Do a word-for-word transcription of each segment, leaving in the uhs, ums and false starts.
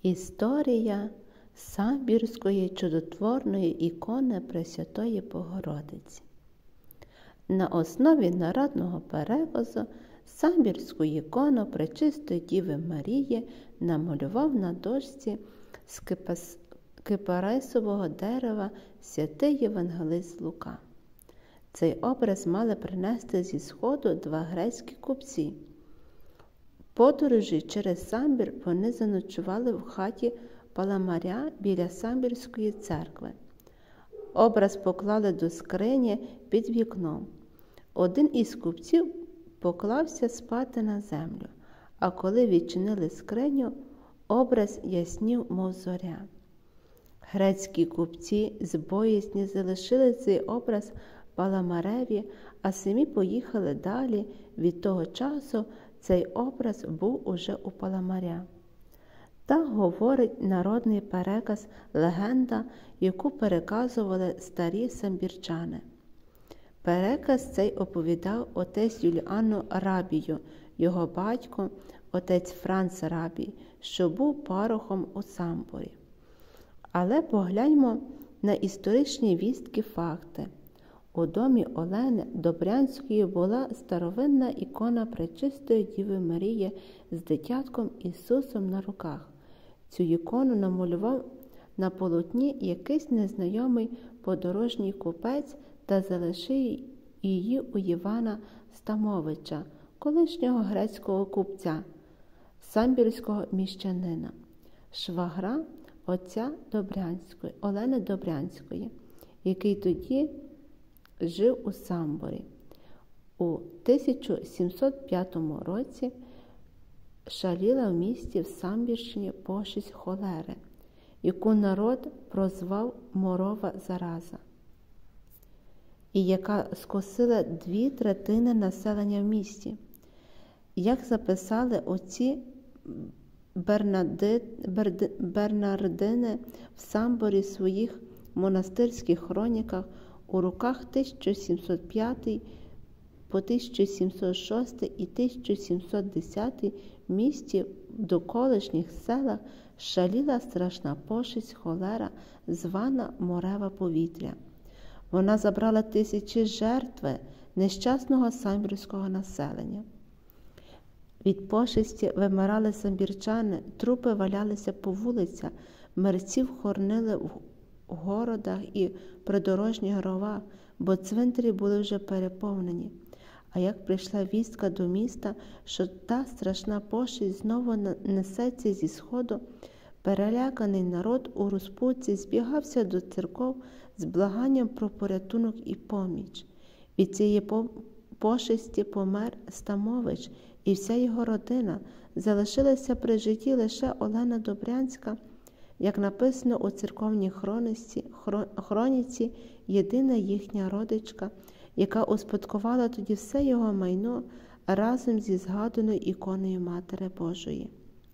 Історія Самбірської чудотворної ікони Пресвятої Богородиці. На основі народного переказу Самбірську ікону Пречистої Діви Марії намалював на дошці з кипарисового дерева святий євангелист Лука. Цей образ мали принести зі сходу два грецькі купці. Подорожі через Самбір вони заночували в хаті Паламаря біля Самбірської церкви. Образ поклали до скрині під вікном. Один із купців поклався спати на землю, а коли відчинили скриню, образ яснів, мов зоря. Грецькі купці з боязні залишили цей образ Паламареві, а самі поїхали далі. Від того часу цей образ був уже у Паламаря. Так говорить народний переказ, легенда, яку переказували старі самбірчани. Переказ цей оповідав отець Юліану Рабію, його батько, отець Франц Рабій, що був парохом у Самборі. Але погляньмо на історичні вістки факти. У домі Олени Добрянської була старовинна ікона Пречистої Діви Марії з дитятком Ісусом на руках. Цю ікону намалював на полотні якийсь незнайомий подорожній купець та залишив її у Івана Стамовича, колишнього грецького купця, самбірського міщанина, швагра отця Добрянської, Олени Добрянської, який тоді жив у Самборі. У тисяча сімсот п'ятому році шаліла в місті в Самбірщині пошесть холери, яку народ прозвав морова зараза, і яка скосила дві третини населення в місті. Як записали отці Бернади... Берд... Бернардини в Самборі своїх монастирських хроніках, у роках тисяча сімсот п'ятий по тисяча сімсот шостий і тисяча сімсот десятий в місті в довколишніх селах шаліла страшна пошесть холера, звана мореве повітря. Вона забрала тисячі жертви нещасного самбірського населення. Від пошесті вимирали самбірчани, трупи валялися по вулицях, мерців хоронили в городах і придорожніх ровах, бо цвинтарі були вже переповнені. А як прийшла вістка до міста, що та страшна пошесть знову несеться зі сходу, переляканий народ у розпуці збігався до церков з благанням про порятунок і поміч. Від цієї пошесті помер Стамович і вся його родина. Залишилася при житті лише Олена Добрянська, як написано у церковній хроніці, хроніці, єдина їхня родичка, яка успадкувала тоді все його майно разом зі згаданою іконою Матері Божої.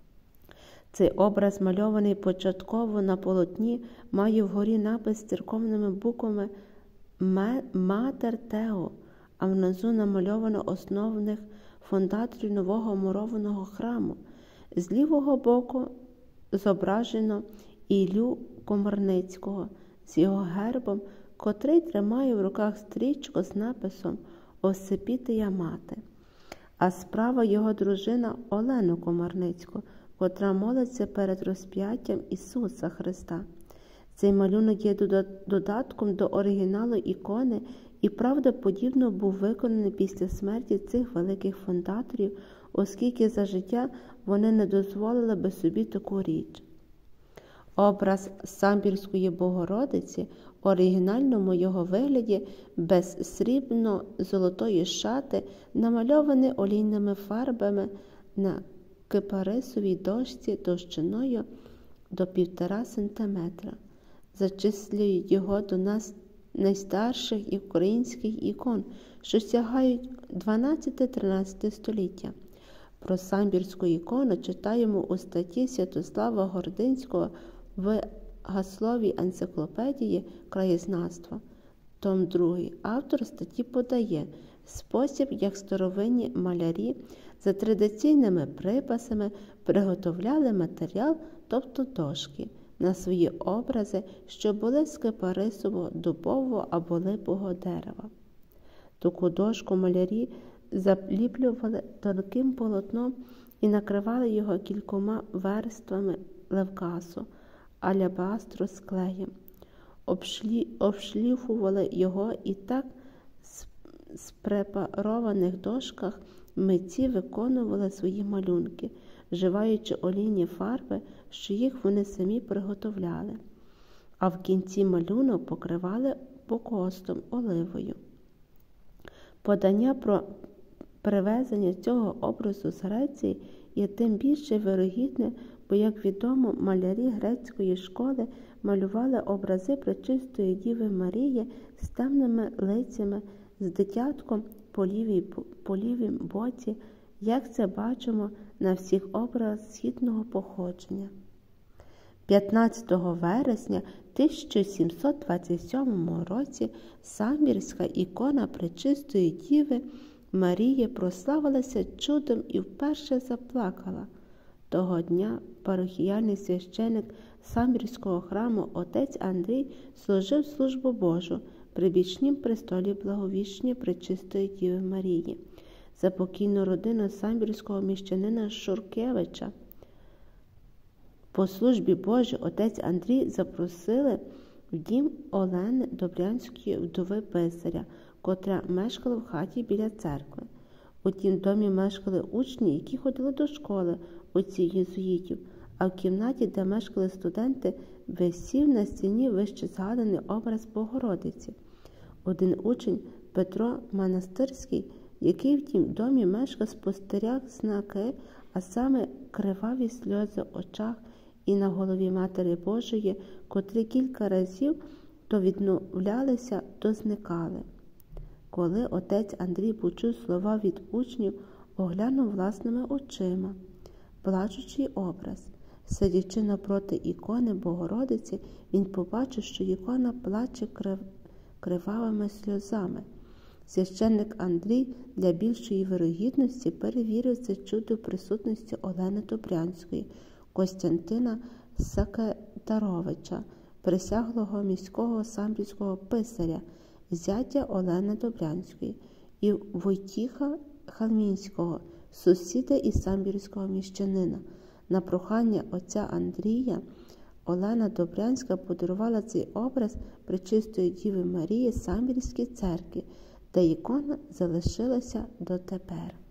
Цей образ, мальований початково на полотні, має вгорі напис церковними буквами «Матер Тео», а внизу намальовано основних фундаторів нового мурованого храму. З лівого боку зображено Іллю Комарницького з його гербом, котрий тримає в руках стрічку з написом «Осипітия мати», а справа його дружина Олену Комарницьку, котра молиться перед розп'яттям Ісуса Христа. Цей малюнок є додатком до оригіналу ікони і правдоподібно був виконаний після смерті цих великих фундаторів, оскільки за життя вони не дозволили би собі таку річ. Образ Самбірської Богородиці в оригінальному його вигляді без срібно-золотої шати намальований олійними фарбами на кипарисовій дошці товщиною до півтора сантиметра. Зачислюють його до нас найстарших українських ікон, що сягають дванадцяте-тринадцяте століття. Про самбірську ікону читаємо у статті Святослава Гординського в Гасловій енциклопедії краєзнавства, том другий. Автор статті подає спосіб, як старовинні малярі За традиційними приписами приготовляли матеріал, тобто дошки, на свої образи, що були з кипарисового, дубового або липового дерева. Таку дошку малярі заліплювали тонким полотном і накривали його кількома верствами левкасу, алябастру з клеєм. Обшлі... обшліфували його і так з препарованих дошках митці виконували свої малюнки, вживаючи олійні фарби, що їх вони самі приготовляли, а в кінці малюнок покривали покостом, оливою. Подання про привезення цього образу з Греції є тим більше вирогідне, бо, як відомо, малярі грецької школи малювали образи Пречистої Діви Марії з темними лицями, з дитятком по лівій, по лівім боці, як це бачимо на всіх образах східного походження. п'ятнадцятого вересня тисяча сімсот двадцять сьомого році самбірська ікона Пречистої Діви Марії прославилася чудом і вперше заплакала. Того дня парохіяльний священик самбірського храму отець Андрій служив службу Божу при бічнім престолі Благовіщення Пречистої Діви Марії за покійну родину самбірського міщанина Шуркевича. По службі Божій отець Андрій запросили в дім Олени Добрянської, вдови писаря, котра мешкала в хаті біля церкви. У тім домі мешкали учні, які ходили до школи отців єзуїтів, а в кімнаті, де мешкали студенти, висів на стіні вище згаданий образ Богородиці. Один учень, Петро Монастирський, який в тім домі мешкав, спостеріг знаки, а саме криваві сльози в очах і на голові Матері Божої, котрі кілька разів то відновлялися, то зникали. Коли отець Андрій почув слова від учнів, оглянув власними очима плачучий образ. Сидячи напроти ікони Богородиці, він побачив, що ікона плаче крив... кривавими сльозами. Священник Андрій для більшої вирогідності перевірив це чудо в присутності Олени Добрянської, Костянтина Сакетаровича, присяглого міського самбірського писаря, зятя Олени Добрянської, і Войтіха Халмінського, сусіда і самбірського міщанина. На прохання отця Андрія Олена Добрянська подарувала цей образ Пречистої Діви Марії самбірській церкві, де ікона залишилася дотепер.